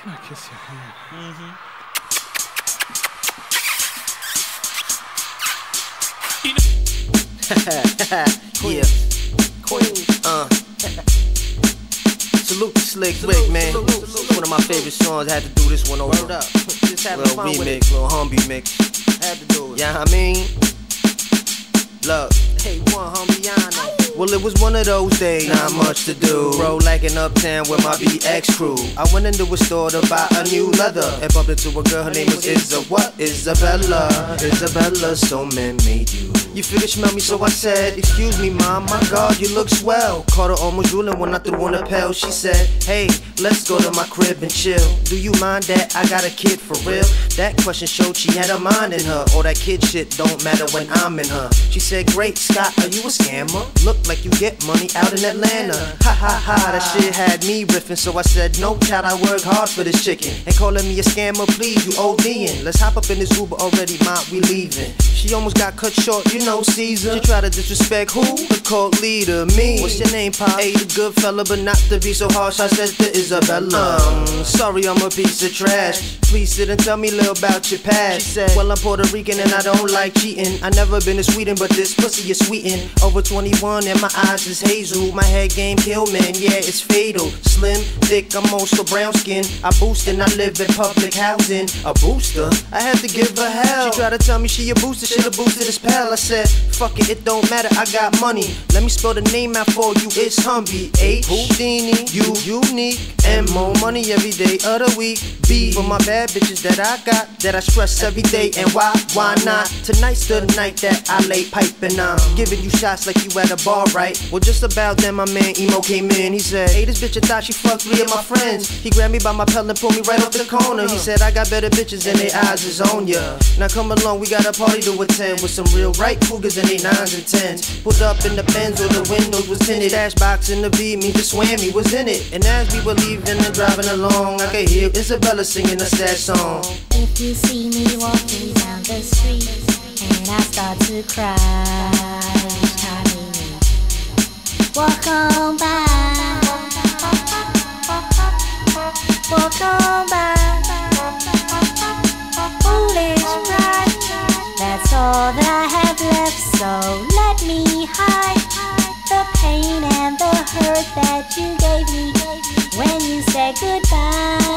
Can I kiss your hand? Yeah. Queen. Salute to Slick Rick, man. One of my favorite songs. Had to do this one over. Just having Little fun with remix, little Humby mix. Had to do it. Yeah, I mean, look. Hey, one Humbiano. Well, it was one of those days, not much to do. Bro, like in Uptown with my BX crew. I went into a store to buy a new leather and bumped into a girl, her name was Isabella. Isabella, so man made you. You figure smell me, so I said, excuse me, mom, my God, you look swell. Caught her almost drooling when I threw on a pill. She said, hey, let's go to my crib and chill. Do you mind that I got a kid for real? That question showed she had a mind in her. All that kid shit don't matter when I'm in her. She said, great, Scott, are you a scammer? Look like you get money out in Atlanta. Ha ha ha, that shit had me riffing. So I said, no child, I work hard for this chicken. And calling me a scammer, please, you OD'ing. Let's hop up in this Uber already, ma, we leaving. She almost got cut short, you know Caesar. She tried to disrespect who? The cult leader, me. What's your name, Pop? Hey, the good fella, but not to be so harsh. I said to Isabella, sorry, I'm a piece of trash. Please sit and tell me a little about your past. She said, well, I'm Puerto Rican and I don't like cheating. I never been to Sweden, but this pussy is sweetin'. Over 21 and my eyes is hazel. My head game kill, man, yeah, it's fatal. Slim, thick, I'm also brown skin. I boost and I live in public housing. A booster? I had to give her hell. She tried to tell me she a booster, should've boosted this pal. I said, fuck it, it don't matter, I got money. Let me spell the name out for you, it's Humby. H, Houdini, you, unique. And more money every day of the week. B, for my bad bitches that I got, that I stress every day. And why not? Tonight's the night that I lay piping. I'm giving you shots like you at a bar, right? Well, just about then my man Emo came in. He said, hey, this bitch, I thought she fucked 3 of my friends. He grabbed me by my pellet and pulled me right off the corner. He said, I got better bitches and they eyes is on ya. Now come along, we got a party to attend with some real right cougars and they 9s and 10s. Pulled up in the Benz where the windows was tinted. Dashbox in the beat, me just whammy was in it. And as we were leaving and driving along, I could hear Isabella singing a sad song. If you see me walking down the street and I start to cry each time you walk on by, walk on by, foolish pride, that's all that I have left, so let me hide the pain and the hurt that you gave me when you said goodbye.